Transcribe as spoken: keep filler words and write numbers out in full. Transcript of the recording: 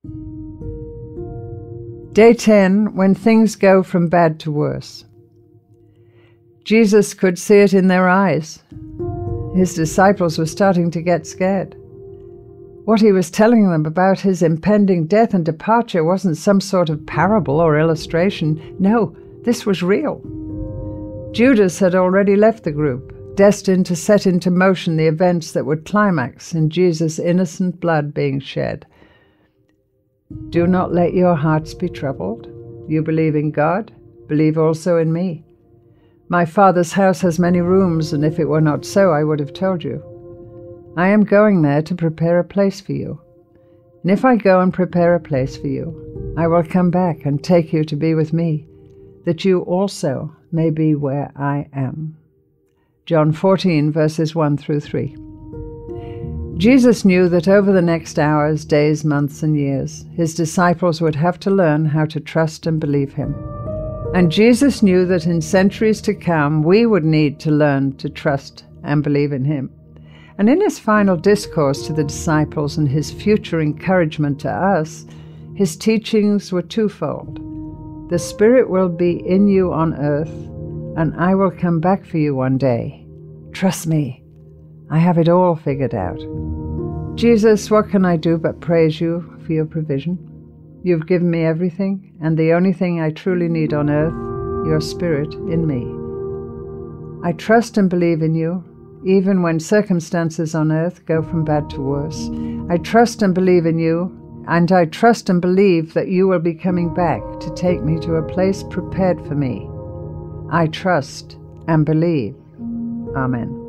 Day ten, when things go from bad to worse. Jesus could see it in their eyes. His disciples were starting to get scared. What he was telling them about his impending death and departure wasn't some sort of parable or illustration. No, this was real. Judas had already left the group, destined to set into motion the events that would climax in Jesus' innocent blood being shed. Do not let your hearts be troubled. You believe in God, believe also in me. My Father's house has many rooms, and if it were not so, I would have told you. I am going there to prepare a place for you. And if I go and prepare a place for you, I will come back and take you to be with me, that you also may be where I am. John fourteen, verses one through three. Jesus knew that over the next hours, days, months, and years, his disciples would have to learn how to trust and believe him. And Jesus knew that in centuries to come, we would need to learn to trust and believe in him. And in his final discourse to the disciples and his future encouragement to us, his teachings were twofold. The Spirit will be in you on earth, and I will come back for you one day. Trust me. I have it all figured out. Jesus, what can I do but praise you for your provision? You've given me everything, and the only thing I truly need on earth, your Spirit in me. I trust and believe in you, even when circumstances on earth go from bad to worse. I trust and believe in you, and I trust and believe that you will be coming back to take me to a place prepared for me. I trust and believe. Amen.